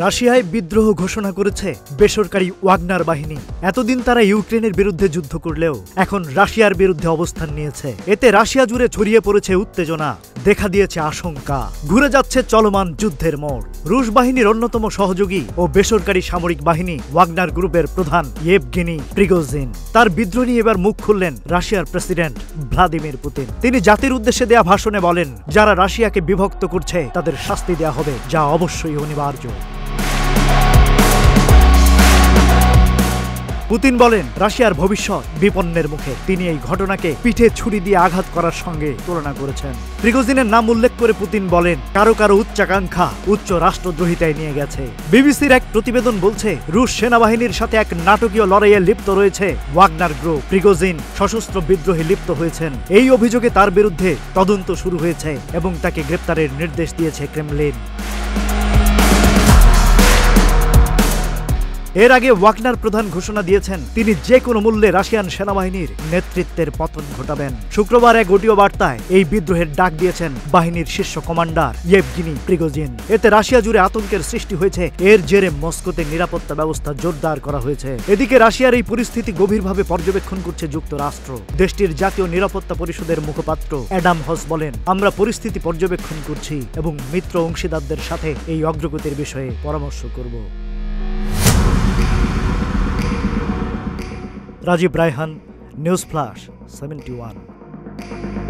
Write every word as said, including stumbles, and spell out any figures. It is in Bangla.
রাশিয়ায় বিদ্রোহ ঘোষণা করেছে বেসরকারি ওয়াগনার বাহিনী। এতদিন তারা ইউক্রেনের বিরুদ্ধে যুদ্ধ করলেও এখন রাশিয়ার বিরুদ্ধে অবস্থান নিয়েছে। এতে রাশিয়া জুড়ে ছড়িয়ে পড়েছে উত্তেজনা, দেখা দিয়েছে আশঙ্কা, ঘুরে যাচ্ছে চলমান যুদ্ধের মোড়। রুশ বাহিনীর অন্যতম সহযোগী ও বেসরকারি সামরিক বাহিনী ওয়াগনার গ্রুপের প্রধান ইয়েভগেনি প্রিগোজিন তার বিদ্রোহ নিয়ে এবার মুখ খুললেন রাশিয়ার প্রেসিডেন্ট ভ্লাদিমির পুতিন। তিনি জাতির উদ্দেশ্যে দেয়া ভাষণে বলেন, যারা রাশিয়াকে বিভক্ত করছে তাদের শাস্তি দেয়া হবে, যা অবশ্যই অনিবার্য। পুতিন বলেন, রাশিয়ার ভবিষ্যৎ বিপন্নের মুখে। তিনি এই ঘটনাকে পিঠে ছুরি দিয়ে আঘাত করার সঙ্গে তুলনা করেছেন। প্রিগোজিনের নাম উল্লেখ করে পুতিন বলেন, কারো কারো উচ্চাকাঙ্ক্ষা উচ্চ রাষ্ট্রদ্রোহিতায় নিয়ে গেছে। বিবিসির এক প্রতিবেদন বলছে, রুশ সেনাবাহিনীর সাথে এক নাটকীয় লড়াইয়ে লিপ্ত রয়েছে ওয়াগনার গ্রুপ। প্রিগোজিন সশস্ত্র বিদ্রোহে লিপ্ত হয়েছেন। এই অভিযোগে তার বিরুদ্ধে তদন্ত শুরু হয়েছে এবং তাকে গ্রেপ্তারের নির্দেশ দিয়েছে ক্রেমলিন। এর আগে ওয়াগনার প্রধান ঘোষণা দিয়েছেন, তিনি যে কোনো মূল্যে রাশিয়ান সেনাবাহিনীর নেতৃত্বের পতন ঘটাবেন। শুক্রবার এক অডিও বার্তায় এই বিদ্রোহের ডাক দিয়েছেন বাহিনীর শীর্ষ কমান্ডার ইয়েভগেনি প্রিগোজিন। এতে রাশিয়া জুড়ে আতঙ্কের সৃষ্টি হয়েছে। এর জেরে মস্কোতে নিরাপত্তা ব্যবস্থা জোরদার করা হয়েছে। এদিকে রাশিয়ার এই পরিস্থিতি গভীরভাবে পর্যবেক্ষণ করছে যুক্তরাষ্ট্র। দেশটির জাতীয় নিরাপত্তা পরিষদের মুখপাত্র অ্যাডাম হস বলেন, আমরা পরিস্থিতি পর্যবেক্ষণ করছি এবং মিত্র অংশীদারদের সাথে এই অগ্রগতির বিষয়ে পরামর্শ করব। Rajib Raihan, news flash seventy one.